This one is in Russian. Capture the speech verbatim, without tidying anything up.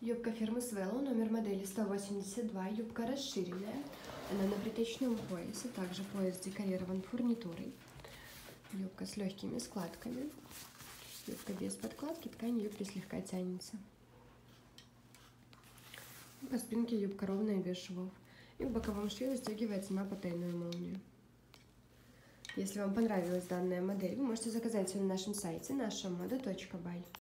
Юбка фирмы Свелло, номер модели сто восемьдесят два, юбка расширенная, она на притечном поясе, также пояс декорирован фурнитурой. Юбка с легкими складками, юбка без подкладки, ткань юбки слегка тянется. По спинке юбка ровная, без швов. И в боковом шве застегивается на потайную молнию. Если вам понравилась данная модель, вы можете заказать ее на нашем сайте наша мода точка бай.